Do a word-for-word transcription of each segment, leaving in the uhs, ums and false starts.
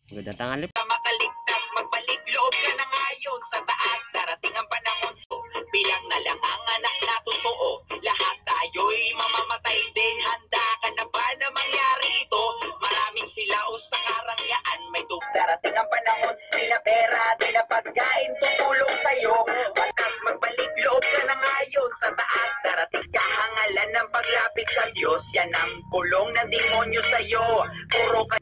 Magandang tanghali po. Makaligtas, magbalik loob ka na ngayon sa taas. Darating ang panahon, bilang na lang ang anak na totoo. Lahat tayo'y mamamatay din. Handa ka na ba na mangyari ito? Maraming silaw sa karangyaan. May tug. Darating ang panahon, di na pera, di na pagkain, tutulong sa'yo. Batas, magbalik loob ka na ngayon sa taas. Darating kahangalan ng paglapit sa Diyos. Yan ang kulong ng demonyo sa'yo. Puro ka.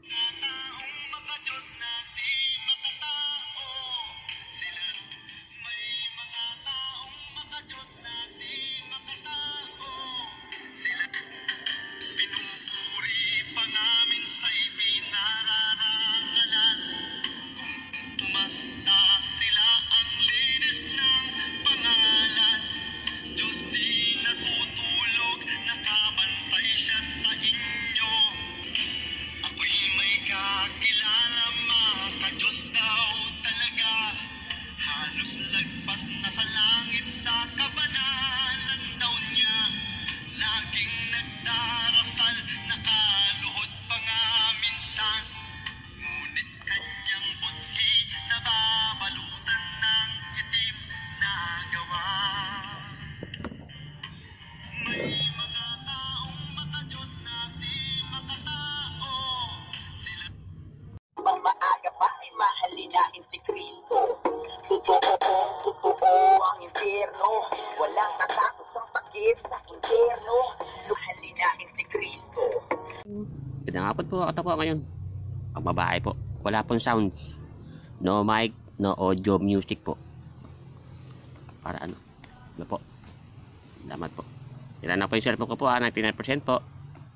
Maaga pa ay mahalinain si Kristo. Totoo, totoo ang impyerno. Walang natakot ang takip sa impyerno. Mahalinain si Kristo. Magandang hapon po. Ako po ngayon. Ang babae po. Wala pong sounds. No mic, no audio music po. Para ano? Ano po? Salamat po. Ilan na po yung cellphone ko po, ah, ninety-nine percent po.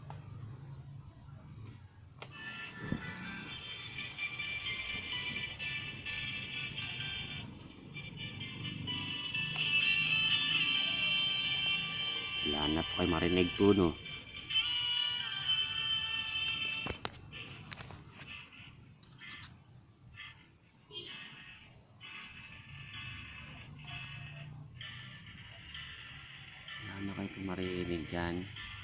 Wala na po kayo marinig po, no? Wala na kayo po marinig dyan.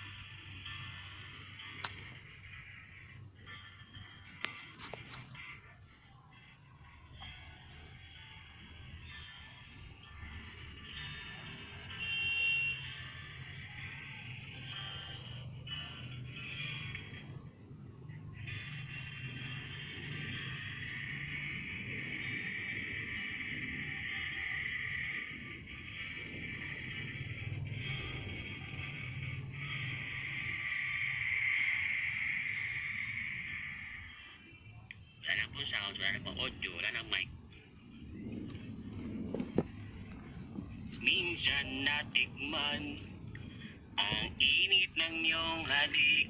Wala na po sound, wala na po audio, wala na mic. Minsan natikman ang init ng iyong halik.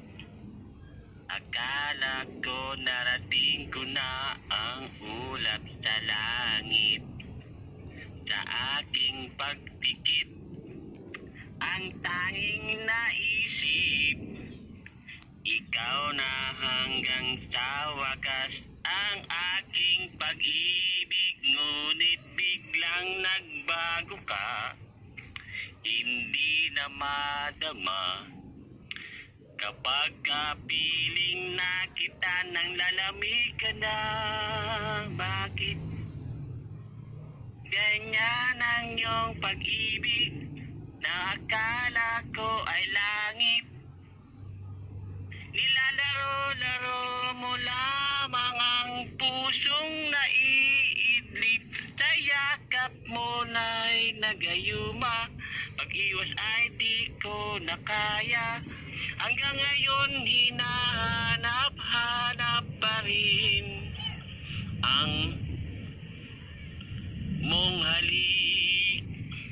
Akala ko narating ko na ang ulap sa langit. Sa aking pagtikit, ang tanging naisip, ikaw na hanggang sa wakas ang aking pag-ibig. Ngunit biglang nagbago ka, hindi na madama. Kapag kapiling na kita nang lalamig ka na, bakit ganyan ang iyong pag-ibig na akala ko ay langit? Nilalaro-laro mo lamang ang pusong naiidlip. Sa yakap mo na'y nagayuma, pag-iwas ay di ko na kaya. Hanggang ngayon hinahanap-hanap pa rin ang mong halik.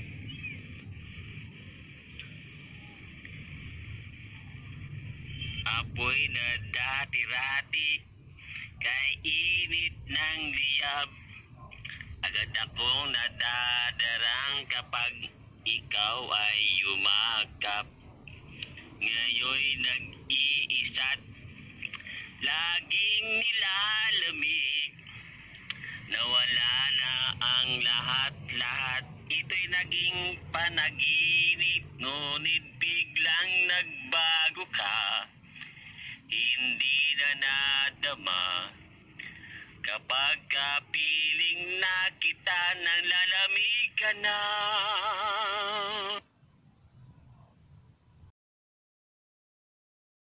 Apoy na dati-rati kay init ng liyab. Agad akong nadadarang kapag ikaw ay yumakap. Ngayon'y nag-iisa't laging nilalamig. Nawala na ang lahat-lahat, ito'y naging panaginip. Ngunit biglang nagbago ka, hindi na nadama. Kapag kapiling na kita nang lalamig ka na.